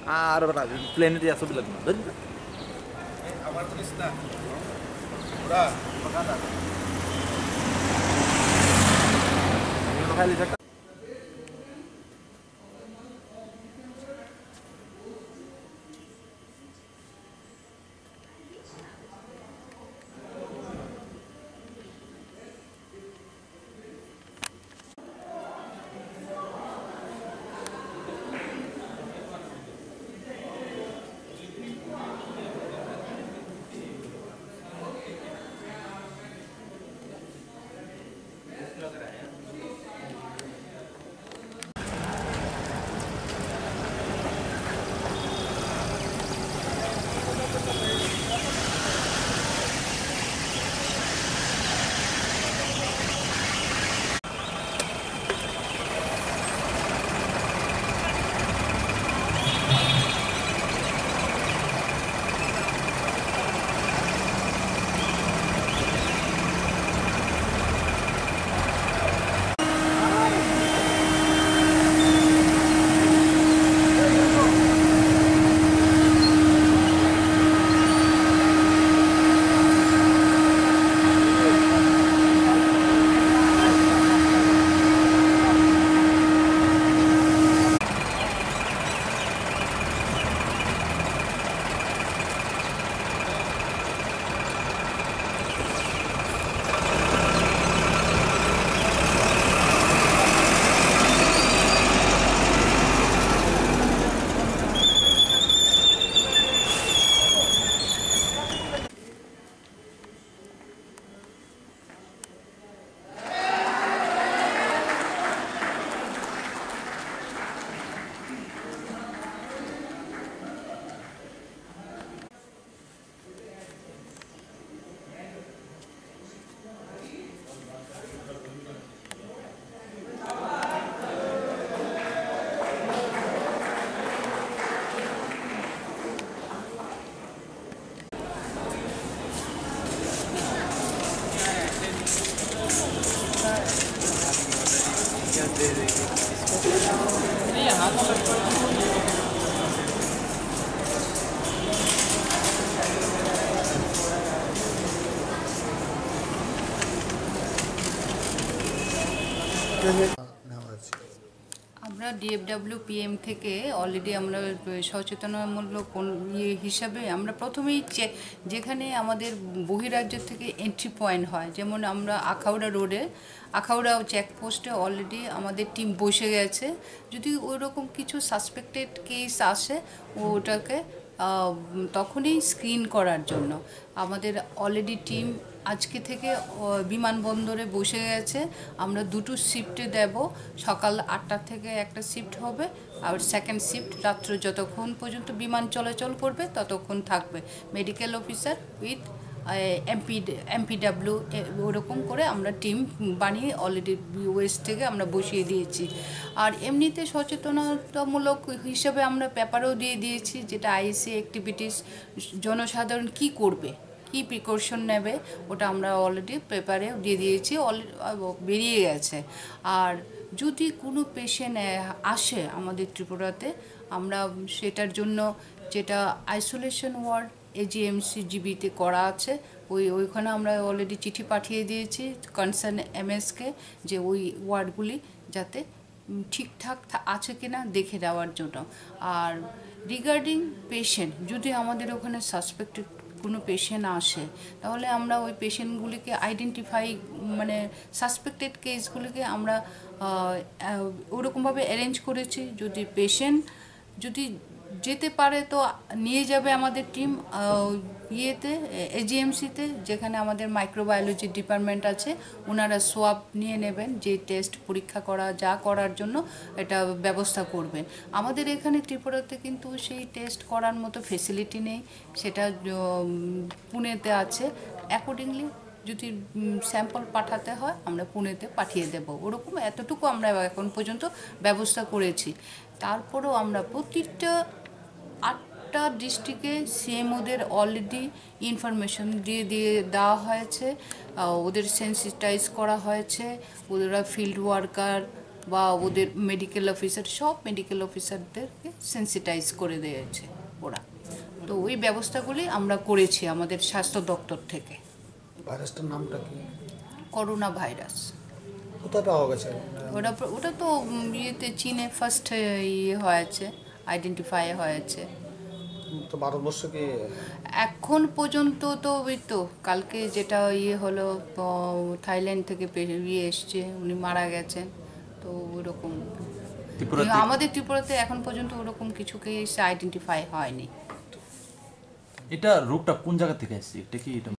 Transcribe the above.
আর বেটা প্লেনে দিয়ে ছবি লাগবে বুঝলি আমার বলিস না ওরা খালি আমরা ডিএফডব্লিউ পিএম থেকে অলরেডি আমরা সচেতনামূলক হিসাবে আমরা প্রথমেই যেখানে আমাদের বহিরাজ্য থেকে এন্ট্রি পয়েন্ট হয়, যেমন আমরা আখাউড়া রোডে আখাউড়া চেকপোস্টে অলরেডি আমাদের টিম বসে গেছে। যদি ওইরকম কিছু সাসপেক্টেড কেস আসে ওটাকে তখনই স্ক্রিন করার জন্য আমাদের অলরেডি টিম আজকে থেকে বিমানবন্দরে বসে গেছে। আমরা দুটো শিফটে দেব, সকাল 8টা থেকে একটা শিফট হবে, আর সেকেন্ড শিফট রাত্র যতক্ষণ পর্যন্ত বিমান চলাচল করবে ততক্ষণ থাকবে। মেডিকেল অফিসার উইথ এমপিডাব্লিউ ওরকম করে আমরা টিম বানিয়ে অলরেডি ইউএস থেকে আমরা বসিয়ে দিয়েছি। আর এমনিতে সচেতনতামূলক হিসাবে আমরা পেপারও দিয়ে দিয়েছি, যেটা আইসি অ্যাক্টিভিটিস জনসাধারণ কি করবে, কি প্রিকশন নেবে, ওটা আমরা অলরেডি পেপারে দিয়ে দিয়েছি, বেরিয়ে গেছে। আর যদি কোনো পেশেন্ট আসে আমাদের ত্রিপুরাতে, আমরা সেটার জন্য যেটা আইসোলেশন ওয়ার্ড এজিএমসি জিবিতে করা আছে, ওইখানে আমরা অলরেডি চিঠি পাঠিয়ে দিয়েছি কনসার্ন এমএসকে, যে ওই ওয়ার্ডগুলি যাতে ঠিকঠাক আছে কিনা দেখে দেওয়ার জন্য। আর রিগার্ডিং পেশেন্ট, যদি আমাদের ওখানে সাসপেক্টেড কোনো পেশেন্ট আসে, তাহলে আমরা ওই পেশেন্টগুলিকে আইডেন্টিফাই মানে সাসপেক্টেড কেসগুলিকে আমরা ওরকমভাবে অ্যারেঞ্জ করেছি। যদি পেশেন্ট যদি যেতে পারে তো নিয়ে যাবে আমাদের টিম ইয়েতে এজিএমসিতে, যেখানে আমাদের মাইক্রোবায়োলজি ডিপার্টমেন্ট আছে, ওনারা সোয়াব নিয়ে নেবেন, যে টেস্ট পরীক্ষা করা যা করার জন্য এটা ব্যবস্থা করবেন। আমাদের এখানে ত্রিপুরাতে কিন্তু সেই টেস্ট করার মতো ফেসিলিটি নেই, সেটা পুনেতে আছে। অ্যাকর্ডিংলি যদি স্যাম্পল পাঠাতে হয় আমরা পুনেতে পাঠিয়ে দেব, ওরকম এতটুকু আমরা এখন পর্যন্ত ব্যবস্থা করেছি। তারপরেও আমরা প্রতিটা 8টা ডিস্ট্রিক্টে সিএমওদের অলরেডি ইনফরমেশন দিয়ে দেওয়া হয়েছে, ওদের সেন্সিটাইজ করা হয়েছে, ওরা ফিল্ড ওয়ার্কার বা ওদের মেডিকেল অফিসার, সব মেডিকেল অফিসারদেরকে সেন্সিটাইজ করে দিয়েছে ওরা। তো ওই ব্যবস্থাগুলি আমরা করেছি আমাদের স্বাস্থ্য দপ্তর থেকে। ভাইরাসটার নামটা কি? Corona virus. কোথায় পাওয়া গেছে? ওটা ওটা তো ইয়েতে চীনে ফার্স্ট ইয়ে হয়েছে, আইডেন্টিফাই হয়েছে। তো ভারতবর্ষ কি? এখন পর্যন্ত তো ওই তো কালকে যেটা ইয়ে হলো, থাইল্যান্ড থেকে ইয়ে এসছে, উনি মারা গেছেন। তো ওরকম আমাদের ত্রিপুরাতে এখন পর্যন্ত ওরকম কিছু কেস আইডেন্টিফাই হয়নি। এটা রোগটা কোন জায়গা থেকে আসছে, এটা কি এটা